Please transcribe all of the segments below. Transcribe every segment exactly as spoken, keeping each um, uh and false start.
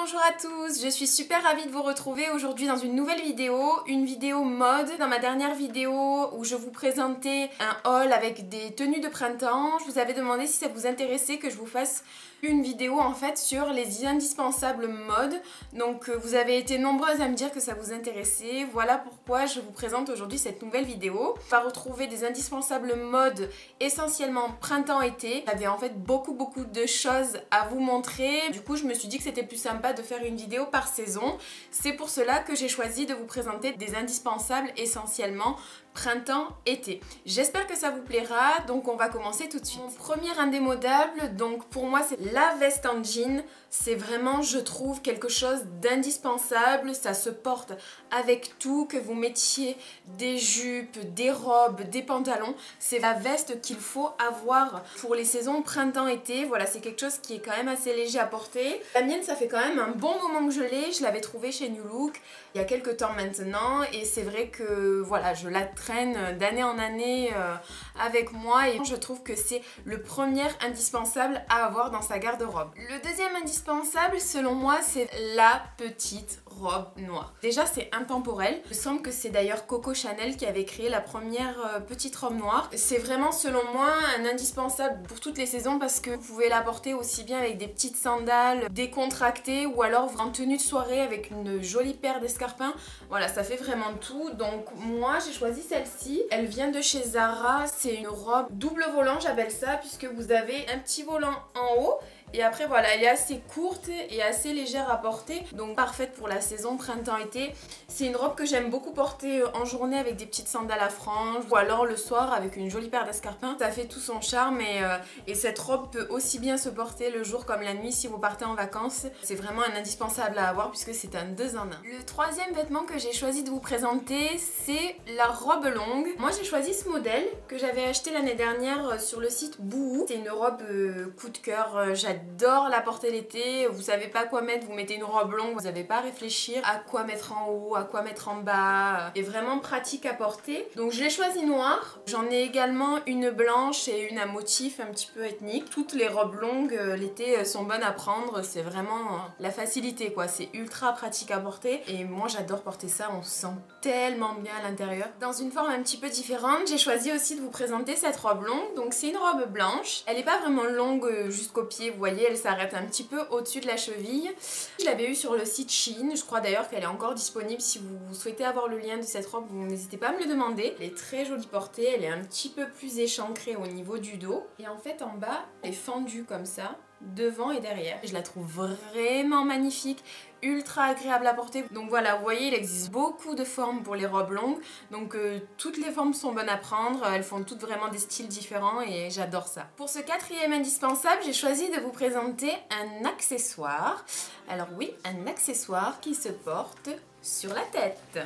bonjour à tous, je suis super ravie de vous retrouver aujourd'hui dans une nouvelle vidéo, une vidéo mode. Dans ma dernière vidéo où je vous présentais un haul avec des tenues de printemps, je vous avais demandé si ça vous intéressait que je vous fasse une vidéo en fait sur les indispensables mode. Donc vous avez été nombreuses à me dire que ça vous intéressait, voilà pourquoi je vous présente aujourd'hui cette nouvelle vidéo. On va retrouver des indispensables mode essentiellement printemps-été. J'avais en fait beaucoup beaucoup de choses à vous montrer, du coup je me suis dit que c'était plus sympa de faire une vidéo par saison. C'est pour cela que j'ai choisi de vous présenter des indispensables essentiellement printemps-été. J'espère que ça vous plaira, donc on va commencer tout de suite. Mon premier indémodable, donc pour moi c'est la veste en jean. C'est vraiment, je trouve, quelque chose d'indispensable. Ça se porte avec tout, que vous mettiez des jupes, des robes, des pantalons. C'est la veste qu'il faut avoir pour les saisons printemps-été. Voilà, c'est quelque chose qui est quand même assez léger à porter. La mienne, ça fait quand même un bon moment que je l'ai. Je l'avais trouvée chez New Look il y a quelques temps maintenant. Et c'est vrai que, voilà, je la traîne d'année en année euh, avec moi. Et je trouve que c'est le premier indispensable à avoir dans sa garde-robe. Le deuxième indispensable, selon moi, c'est la petite robe noire. Déjà, c'est intemporel. Il me semble que c'est d'ailleurs Coco Chanel qui avait créé la première euh, petite robe noire. C'est vraiment, selon moi, un indispensable pour toutes les saisons parce que vous pouvez la porter aussi bien avec des petites sandales décontractées ou alors en tenue de soirée avec une jolie paire d'escarpins. Voilà, ça fait vraiment tout. Donc moi, j'ai choisi celle-ci. Elle vient de chez Zara. C'est une robe double volant, j'appelle ça, puisque vous avez un petit volant en haut. Et après voilà, elle est assez courte et assez légère à porter, donc parfaite pour la saison printemps-été. C'est une robe que j'aime beaucoup porter en journée avec des petites sandales à franges ou alors le soir avec une jolie paire d'escarpins. Ça fait tout son charme et, euh, et cette robe peut aussi bien se porter le jour comme la nuit si vous partez en vacances. C'est vraiment un indispensable à avoir puisque c'est un deux en un. Le troisième vêtement que j'ai choisi de vous présenter, c'est la robe longue. Moi j'ai choisi ce modèle que j'avais acheté l'année dernière sur le site Boohoo. C'est une robe euh, coup de cœur, euh, j'adore. J'adore la porter l'été, vous savez pas quoi mettre, vous mettez une robe longue, vous n'avez pas à réfléchir à quoi mettre en haut, à quoi mettre en bas, et vraiment pratique à porter. Donc je l'ai choisi noire, j'en ai également une blanche et une à motif un petit peu ethnique. Toutes les robes longues l'été sont bonnes à prendre, c'est vraiment la facilité quoi, c'est ultra pratique à porter et moi j'adore porter ça, on se sent tellement bien à l'intérieur. Dans une forme un petit peu différente, j'ai choisi aussi de vous présenter cette robe longue, donc c'est une robe blanche, elle n'est pas vraiment longue jusqu'au pied, vous voyez, elle s'arrête un petit peu au-dessus de la cheville. Je l'avais eu sur le site Shein, je crois d'ailleurs qu'elle est encore disponible. Si vous souhaitez avoir le lien de cette robe, vous n'hésitez pas à me le demander. Elle est très jolie portée, elle est un petit peu plus échancrée au niveau du dos. Et en fait en bas, elle est fendue comme ça, devant et derrière. Je la trouve vraiment magnifique, ultra agréable à porter. Donc voilà, vous voyez, il existe beaucoup de formes pour les robes longues. Donc euh, toutes les formes sont bonnes à prendre, elles font toutes vraiment des styles différents et j'adore ça. Pour ce quatrième indispensable, j'ai choisi de vous présenter un accessoire. Alors oui, un accessoire qui se porte sur la tête.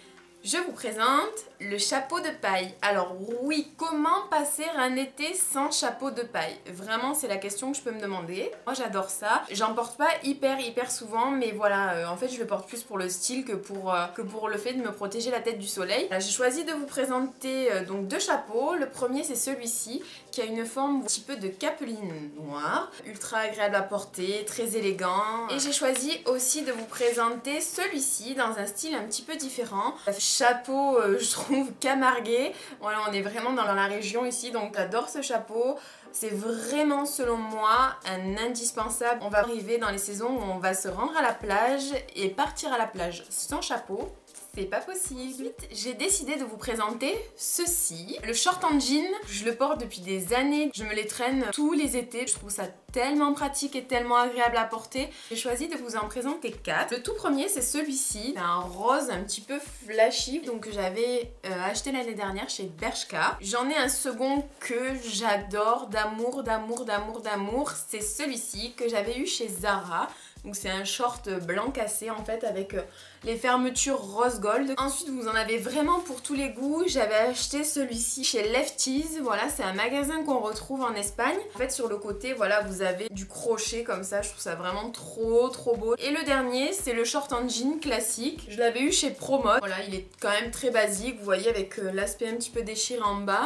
Je vous présente le chapeau de paille. Alors oui, comment passer un été sans chapeau de paille? Vraiment, c'est la question que je peux me demander. Moi, j'adore ça. J'en porte pas hyper hyper souvent, mais voilà, euh, en fait, je le porte plus pour le style que pour, euh, que pour le fait de me protéger la tête du soleil. J'ai choisi de vous présenter euh, donc deux chapeaux. Le premier, c'est celui-ci, qui a une forme un petit peu de capeline noire, ultra agréable à porter, très élégant. Et j'ai choisi aussi de vous présenter celui-ci dans un style un petit peu différent. Chapeau, euh, je trouve, camarguais. Voilà, on est vraiment dans la région ici, donc j'adore ce chapeau. C'est vraiment, selon moi, un indispensable. On va arriver dans les saisons où on va se rendre à la plage et partir à la plage sans chapeau. C'est pas possible. J'ai décidé de vous présenter ceci, le short en jean. Je le porte depuis des années, je me les traîne tous les étés. Je trouve ça tellement pratique et tellement agréable à porter. J'ai choisi de vous en présenter quatre. Le tout premier, c'est celui-ci. C'est un rose un petit peu flashy, donc que j'avais euh, acheté l'année dernière chez Bershka. J'en ai un second que j'adore d'amour, d'amour, d'amour, d'amour. C'est celui-ci que j'avais eu chez Zara. Donc c'est un short blanc cassé en fait avec les fermetures rose gold. Ensuite vous en avez vraiment pour tous les goûts. J'avais acheté celui-ci chez Lefties. Voilà, c'est un magasin qu'on retrouve en Espagne. En fait sur le côté voilà vous avez du crochet comme ça. Je trouve ça vraiment trop trop beau. Et le dernier c'est le short en jean classique. Je l'avais eu chez Promode. Voilà, il est quand même très basique. Vous voyez avec l'aspect un petit peu déchiré en bas.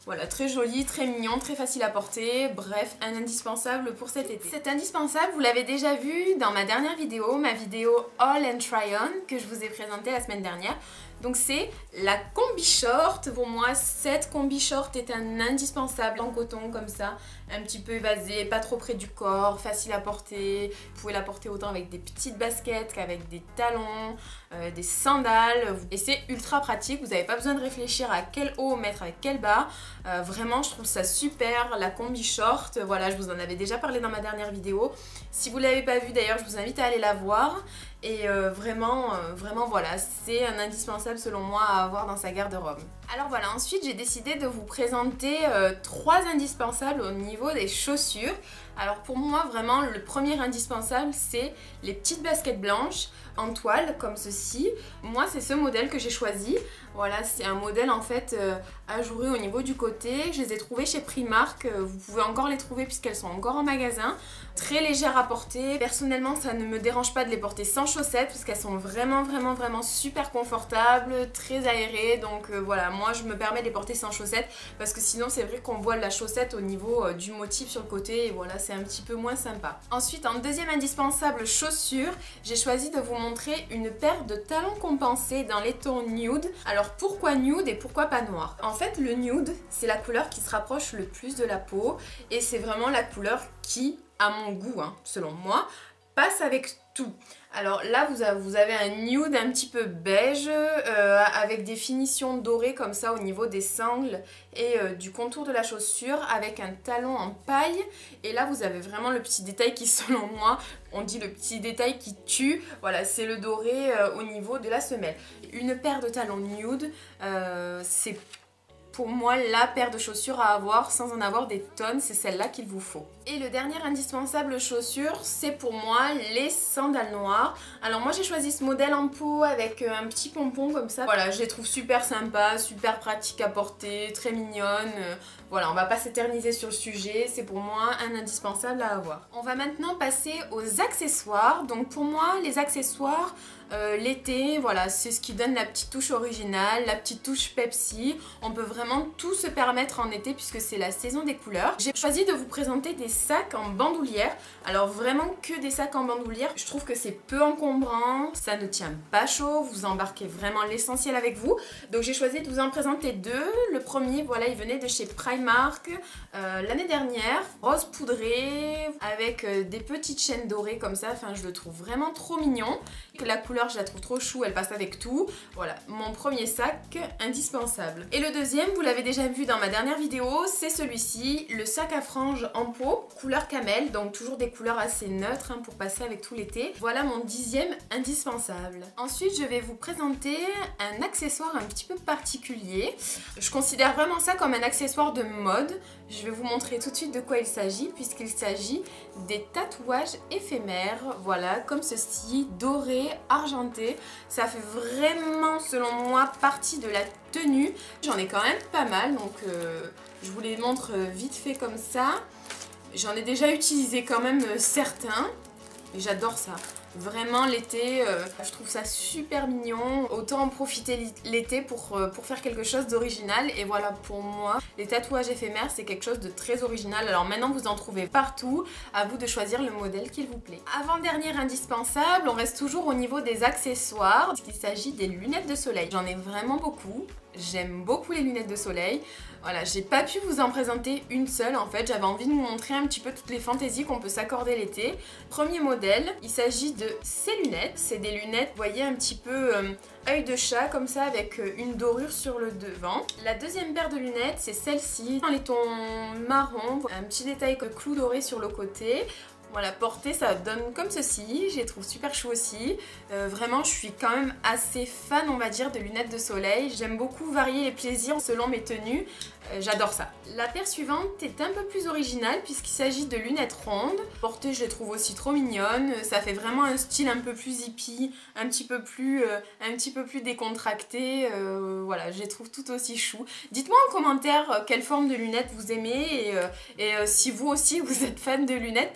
Voilà, très joli, très mignon, très facile à porter, bref, un indispensable pour cet été. Cet indispensable, vous l'avez déjà vu dans ma dernière vidéo, ma vidéo Haul and Try On, que je vous ai présentée la semaine dernière. Donc c'est la combi short. Pour moi, cette combi short est un indispensable en coton comme ça, un petit peu évasé, pas trop près du corps, facile à porter. Vous pouvez la porter autant avec des petites baskets qu'avec des talons, euh, des sandales. Et c'est ultra pratique, vous n'avez pas besoin de réfléchir à quel haut mettre avec quel bas. Euh, vraiment, je trouve ça super, la combi short. Voilà, je vous en avais déjà parlé dans ma dernière vidéo. Si vous ne l'avez pas vue d'ailleurs, je vous invite à aller la voir. Et euh, vraiment, euh, vraiment voilà, c'est un indispensable selon moi à avoir dans sa garde-robe. Alors voilà, ensuite j'ai décidé de vous présenter euh, trois indispensables au niveau des chaussures. Alors pour moi vraiment le premier indispensable c'est les petites baskets blanches en toile comme ceci. Moi c'est ce modèle que j'ai choisi. Voilà, c'est un modèle en fait euh, ajouré au niveau du côté. Je les ai trouvées chez Primark, vous pouvez encore les trouver puisqu'elles sont encore en magasin. Très légères à porter. Personnellement ça ne me dérange pas de les porter sans chaussettes puisqu'elles sont vraiment vraiment vraiment super confortables, très aérées. Donc euh, voilà, moi je me permets de les porter sans chaussettes parce que sinon c'est vrai qu'on voit la chaussette au niveau euh, du motif sur le côté et voilà, c'est un petit peu moins sympa. Ensuite, en deuxième indispensable chaussure, j'ai choisi de vous montrer une paire de talons compensés dans les tons nude. Alors pourquoi nude et pourquoi pas noir? En fait le nude c'est la couleur qui se rapproche le plus de la peau et c'est vraiment la couleur qui, à mon goût, hein, selon moi, passe avec tout. Alors là vous avez un nude un petit peu beige euh, avec des finitions dorées comme ça au niveau des sangles et euh, du contour de la chaussure avec un talon en paille. Et là vous avez vraiment le petit détail qui selon moi, on dit le petit détail qui tue. Voilà, c'est le doré euh, au niveau de la semelle. Une paire de talons nude, euh, c'est pour moi la paire de chaussures à avoir sans en avoir des tonnes, c'est celle-là qu'il vous faut. Et le dernier indispensable chaussure, c'est pour moi les sandales noires. Alors moi j'ai choisi ce modèle en peau avec un petit pompon comme ça. Voilà, je les trouve super sympas, super pratiques à porter, très mignonnes. Voilà, on va pas s'éterniser sur le sujet, c'est pour moi un indispensable à avoir. On va maintenant passer aux accessoires. Donc pour moi les accessoires, euh, l'été, voilà, c'est ce qui donne la petite touche originale, la petite touche Pepsi. On peut vraiment tout se permettre en été puisque c'est la saison des couleurs. J'ai choisi de vous présenter des sacs en bandoulière. Alors vraiment que des sacs en bandoulière, je trouve que c'est peu encombrant, ça ne tient pas chaud, vous embarquez vraiment l'essentiel avec vous. Donc j'ai choisi de vous en présenter deux. Le premier, voilà, il venait de chez Primark euh, l'année dernière, rose poudré avec euh, des petites chaînes dorées comme ça. Enfin, je le trouve vraiment trop mignon. La couleur, je la trouve trop chou, elle passe avec tout. Voilà, mon premier sac indispensable. Et le deuxième, vous l'avez déjà vu dans ma dernière vidéo, c'est celui-ci, le sac à franges en peau, couleur camel, donc toujours des couleurs assez neutres hein, pour passer avec tout l'été. Voilà mon dixième indispensable. Ensuite, je vais vous présenter un accessoire un petit peu particulier. Je considère vraiment ça comme un accessoire de mode. Je vais vous montrer tout de suite de quoi il s'agit, puisqu'il s'agit des tatouages éphémères, voilà, comme ceci, dorés, argentés. Ça fait vraiment, selon moi, partie de la tenue. J'en ai quand même pas mal, donc euh, je vous les montre vite fait comme ça. J'en ai déjà utilisé quand même certains, et j'adore ça. Vraiment l'été, euh, je trouve ça super mignon. Autant en profiter l'été pour, euh, pour faire quelque chose d'original. Et voilà, pour moi, les tatouages éphémères, c'est quelque chose de très original. Alors maintenant, vous en trouvez partout. À vous de choisir le modèle qu'il vous plaît. Avant-dernier indispensable, on reste toujours au niveau des accessoires. Il s'agit des lunettes de soleil. J'en ai vraiment beaucoup. J'aime beaucoup les lunettes de soleil. Voilà, j'ai pas pu vous en présenter une seule en fait. J'avais envie de vous montrer un petit peu toutes les fantaisies qu'on peut s'accorder l'été. Premier modèle, il s'agit de ces lunettes. C'est des lunettes, vous voyez, un petit peu euh, œil de chat comme ça avec euh, une dorure sur le devant. La deuxième paire de lunettes, c'est celle-ci, dans les tons marron, un petit détail que clou doré sur le côté. Voilà, portée, ça donne comme ceci, je les trouve super chou aussi. Euh, vraiment, je suis quand même assez fan, on va dire, de lunettes de soleil. J'aime beaucoup varier les plaisirs selon mes tenues. Euh, J'adore ça. La paire suivante est un peu plus originale puisqu'il s'agit de lunettes rondes. Portée, je les trouve aussi trop mignonnes. Ça fait vraiment un style un peu plus hippie, un petit peu plus, euh, un petit peu plus décontracté. Euh, voilà, je les trouve tout aussi chou. Dites-moi en commentaire quelle forme de lunettes vous aimez et, euh, et euh, si vous aussi vous êtes fan de lunettes parce que vraiment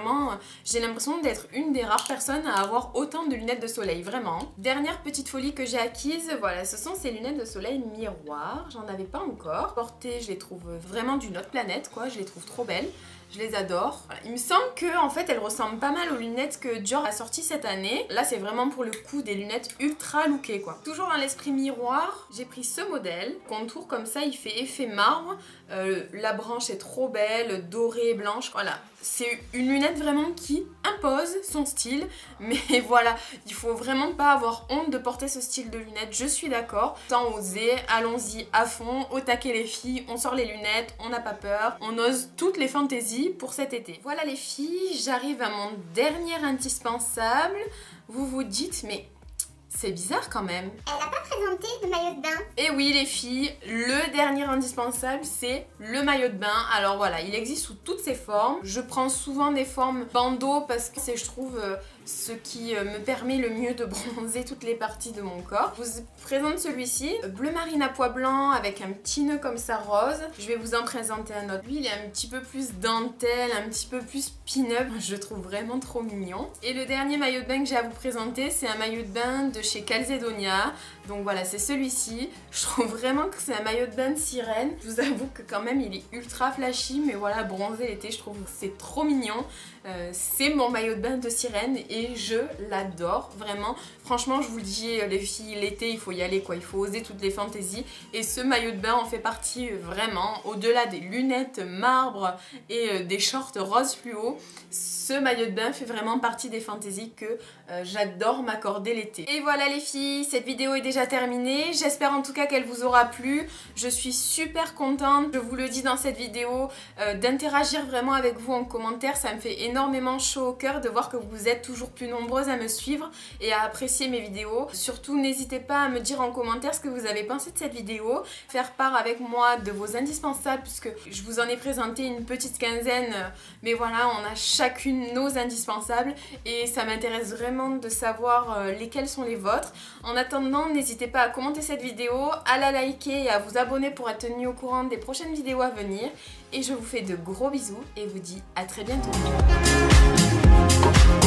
vraiment, j'ai l'impression d'être une des rares personnes à avoir autant de lunettes de soleil, vraiment. Dernière petite folie que j'ai acquise, voilà, ce sont ces lunettes de soleil miroir. J'en avais pas encore. Portées, je les trouve vraiment d'une autre planète, quoi. Je les trouve trop belles. Je les adore. Voilà. Il me semble que en fait elles ressemblent pas mal aux lunettes que Dior a sorties cette année. Là c'est vraiment pour le coup des lunettes ultra lookées quoi. Toujours dans l'esprit miroir, j'ai pris ce modèle. Contour comme ça, il fait effet marbre. Euh, la branche est trop belle, dorée et blanche. Voilà. C'est une lunette vraiment qui impose son style. Mais voilà, il faut vraiment pas avoir honte de porter ce style de lunettes. Je suis d'accord. Tant oser, allons-y à fond. Au taquet les filles, on sort les lunettes, on n'a pas peur. On ose toutes les fantaisies pour cet été. Voilà les filles, j'arrive à mon dernier indispensable. Vous vous dites, mais c'est bizarre quand même. Elle n'a pas présenté de maillot de bain. Et oui les filles, le dernier indispensable c'est le maillot de bain. Alors voilà, il existe sous toutes ses formes. Je prends souvent des formes bandeau parce que c'est je trouve euh, ce qui euh, me permet le mieux de bronzer toutes les parties de mon corps. Je vous présente celui-ci, bleu marine à pois blanc avec un petit nœud comme ça rose. Je vais vous en présenter un autre. Lui il est un petit peu plus dentelle, un petit peu plus pin-up. Je le trouve vraiment trop mignon. Et le dernier maillot de bain que j'ai à vous présenter, c'est un maillot de bain de chez Calzedonia. Donc voilà, c'est celui-ci. Je trouve vraiment que c'est un maillot de bain de sirène. Je vous avoue que quand même il est ultra flashy, mais voilà, bronzer l'été, je trouve que c'est trop mignon. Euh, c'est mon maillot de bain de sirène et je l'adore vraiment. Franchement, je vous le dis les filles, l'été il faut y aller quoi, il faut oser toutes les fantaisies et ce maillot de bain en fait partie vraiment. Au-delà des lunettes marbre et des shorts rose fluo, ce maillot de bain fait vraiment partie des fantaisies que euh, j'adore m'accorder l'été. Et voilà les filles, cette vidéo est déjà terminée. J'espère en tout cas qu'elle vous aura plu. Je suis super contente, je vous le dis dans cette vidéo, euh, d'interagir vraiment avec vous en commentaire. Ça me fait énormément chaud au cœur de voir que vous êtes toujours plus nombreuses à me suivre et à apprécier mes vidéos. Surtout n'hésitez pas à me dire en commentaire ce que vous avez pensé de cette vidéo, faire part avec moi de vos indispensables puisque je vous en ai présenté une petite quinzaine, mais voilà, on a chacune nos indispensables et ça m'intéresse vraiment de savoir lesquels sont les vôtres. En attendant, n'hésitez pas à commenter cette vidéo, à la liker et à vous abonner pour être tenu au courant des prochaines vidéos à venir. Et je vous fais de gros bisous et vous dis à très bientôt.